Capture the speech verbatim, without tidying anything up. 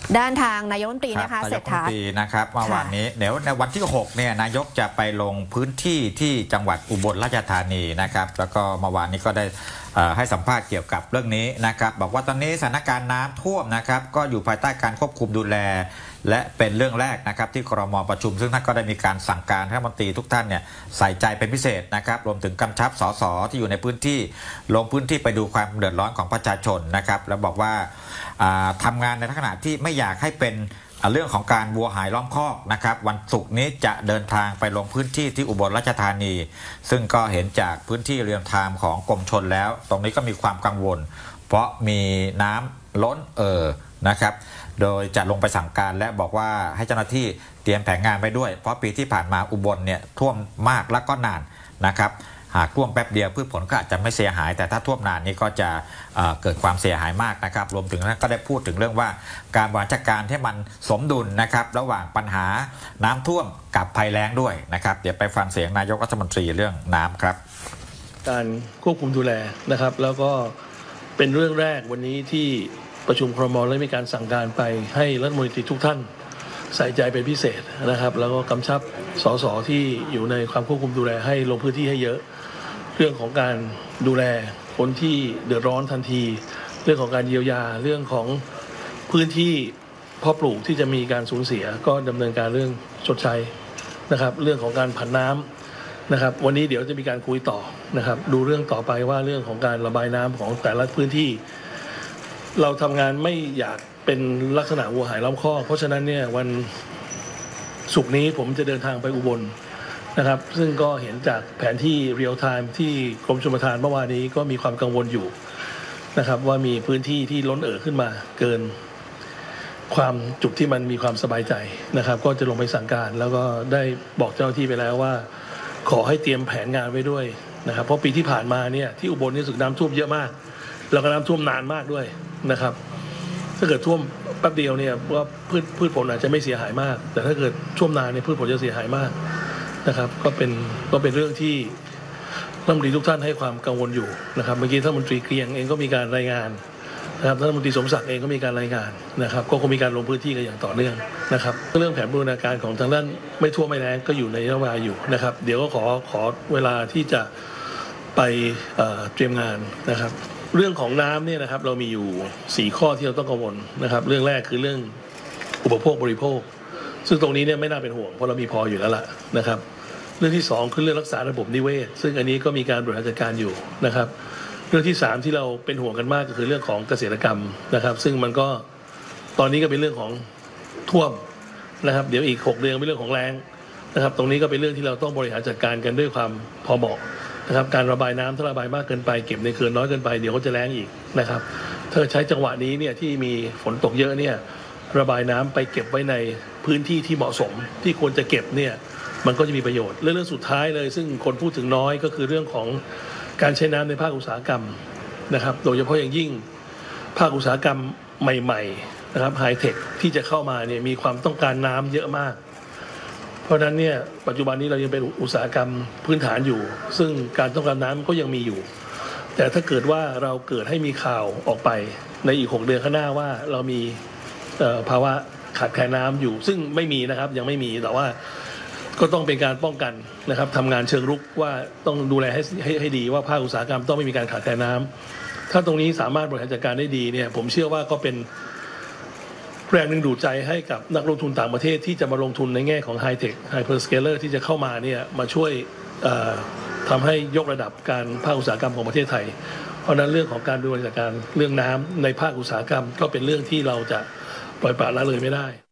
ด้านทางนายกรัฐมนตรีนะคะเศรษฐานะครับเมื่อวานนี้เดี๋ยวในวันที่หกเนี่ยนายกจะไปลงพื้นที่ที่จังหวัดอุบลราชธานีนะครับแล้วก็เมื่อวานนี้ก็ได้ให้สัมภาษณ์เกี่ยวกับเรื่องนี้นะครับบอกว่าตอนนี้สถานการณ์น้ำท่วมนะครับก็อยู่ภายใต้การควบคุมดูแลและเป็นเรื่องแรกนะครับที่ครม.ประชุมซึ่งท่านก็ได้มีการสั่งการให้รัฐมนตรีทุกท่านเนี่ยใส่ใจเป็นพิเศษนะครับรวมถึงกำชับสสที่อยู่ในพื้นที่ลงพื้นที่ไปดูความเดือดร้อนของประชาชนนะครับแล้วบอกว่าทำงานในลักษณะที่ไม่อยากให้เป็นเรื่องของการวัวหายล้อมคอกนะครับวันศุกร์นี้จะเดินทางไปลงพื้นที่ที่อุบลราชธานีซึ่งก็เห็นจากพื้นที่เรียลไทม์ของกรมชลแล้วตรงนี้ก็มีความกังวลเพราะมีน้ำล้นเอ่อนะครับโดยจะลงไปสั่งการและบอกว่าให้เจ้าหน้าที่เตรียมแผนงานไว้ด้วยเพราะปีที่ผ่านมาอุบลเนี่ยท่วมมากและก็นานนะครับหากท่วมแป๊บเดียวพืชผลก็อาจจะไม่เสียหายแต่ถ้าท่วมนานนี้ก็จะเอ่อเกิดความเสียหายมากนะครับรวมถึงนั้นก็ได้พูดถึงเรื่องว่าการบริหารจัดการที่มันสมดุลนะครับระหว่างปัญหาน้ำท่วมกับภัยแล้งด้วยนะครับเดี๋ยวไปฟังเสียงนายกรัฐมนตรีเรื่องน้ำครับการควบคุมดูแลนะครับแล้วก็เป็นเรื่องแรกวันนี้ที่ประชุมครม.และมีการสั่งการไปให้รัฐมนตรีทุกท่านใส่ใจเป็นพิเศษนะครับแล้วก็กำชับสสที่อยู่ในความควบคุมดูแลให้ลงพื้นที่ให้เยอะเรื่องของการดูแลคนที่เดือดร้อนทันทีเรื่องของการเยียวยาเรื่องของพื้นที่เพาะปลูกที่จะมีการสูญเสียก็ดำเนินการเรื่องชดใช้นะครับเรื่องของการผันน้ำนะครับวันนี้เดี๋ยวจะมีการคุยต่อนะครับดูเรื่องต่อไปว่าเรื่องของการระบายน้ำของแต่ละพื้นที่เราทำงานไม่อยากเป็นลักษณะวัวหายล้อมคอกเพราะฉะนั้นเนี่ยวันศุกร์นี้ผมจะเดินทางไปอุบลนะครับซึ่งก็เห็นจากแผนที่เรียลไทม์ที่กรมชลประทานเมื่อวานนี้ก็มีความกังวลอยู่นะครับว่ามีพื้นที่ที่ล้นเอ่อขึ้นมาเกินความจุที่มันมีความสบายใจนะครับก็จะลงไปสั่งการแล้วก็ได้บอกเจ้าหน้าที่ไปแล้วว่าขอให้เตรียมแผนงานไว้ด้วยนะครับเพราะปีที่ผ่านมาเนี่ยที่อุบลนี่สึกน้ำท่วมเยอะมากแล้วก็น้ำท่วมนานมากด้วยนะครับถ้าเกิดท่วมแป๊บเดียวเนี่ยว่าพืชพืชผลอาจจะไม่เสียหายมากแต่ถ้าเกิดท่วมนานเนี่ยพืชผลจะเสียหายมากนะครับก็เป็นก็เป็นเรื่องที่รัฐมนตรีทุกท่านให้ความกังวลอยู่นะครับเมื่อกี้ท่านรัฐมนตรีเกรียงเองก็มีการรายงานนะครับท่านรัฐมนตรีสมศักดิ์เองก็มีการรายงานนะครับก็คงมีการลงพื้นที่กันอย่างต่อเนื่องนะครับเรื่องแผนบูรณาการของทางด้านไม่ท่วมไม่แล้งก็อยู่ในนโยบายอยู่นะครับเดี๋ยวก็ขอขอเวลาที่จะไปเตรียมงานนะครับเรื่องของน้ำเนี่ยนะครับเรามีอยู่สี่ข้อที่เราต้องกังวลนะครับเรื่องแรกคือเรื่องอุปโภคบริโภคซึ่งตรงนี้เนี่ยไม่น่าเป็นห่วงเพราะเรามีพออยู่แล้วล่ะนะครับเรื่องที่สองคือเรื่องรักษาระบบนิเวศซึ่งอันนี้ก็มีการบริหารจัดการอยู่นะครับเรื่องที่สามที่เราเป็นห่วงกันมากก็คือเรื่องของเกษตรกรรมนะครับซึ่งมันก็ตอนนี้ก็เป็นเรื่องของท่วมนะครับเดี๋ยวอีกหกเดือนเป็นเรื่องของแล้งนะครับตรงนี้ก็เป็นเรื่องที่เราต้องบริหารจัดการกันด้วยความพอเหมาะนะครับการระบายน้ำถ้าระบายมากเกินไปเก็บในเขื่อนน้อยเกินไปเดี๋ยวก็จะแล้งอีกนะครับถ้าใช้จังหวะนี้เนี่ยที่มีฝนตกเยอะเนี่ยระบายน้ำไปเก็บไว้ในพื้นที่ที่เหมาะสมที่ควรจะเก็บเนี่ยมันก็จะมีประโยชน์เรื่องสุดท้ายเลยซึ่งคนพูดถึงน้อยก็คือเรื่องของการใช้น้ำในภาคอุตสาหกรรมนะครับโดยเฉพาะอย่างยิ่งภาคอุตสาหกรรมใหม่ๆนะครับไฮเทคที่จะเข้ามาเนี่ยมีความต้องการน้ำเยอะมากเพราะฉะนั้นเนี่ยปัจจุบันนี้เรายังเป็นอุตสาหกรรมพื้นฐานอยู่ซึ่งการต้องการน้ำก็ยังมีอยู่แต่ถ้าเกิดว่าเราเกิดให้มีข่าวออกไปในอีกหกเดือนข้างหน้าว่าเรามีภาวะขาดแคลนน้ำอยู่ซึ่งไม่มีนะครับยังไม่มีแต่ว่าก็ต้องเป็นการป้องกันนะครับทำงานเชิงรุกว่าต้องดูแลให้ให้ให้ดีว่าภาคอุตสาหกรรมต้องไม่มีการขาดแคลนน้ำถ้าตรงนี้สามารถบริหารจัดการได้ดีเนี่ยผมเชื่อว่าก็เป็นแรงดึงดูดใจให้กับนักลงทุนต่างประเทศที่จะมาลงทุนในแง่ของไฮเทคไฮเปอร์สเกลเลอร์ที่จะเข้ามาเนี่ยมาช่วยทำให้ยกระดับการภาคอุตสาหกรรมของประเทศไทยเพราะนั้นเรื่องของการบริหารจัดการเรื่องน้ำในภาคอุตสาหกรรมก็เป็นเรื่องที่เราจะปล่อยปละละเลยไม่ได้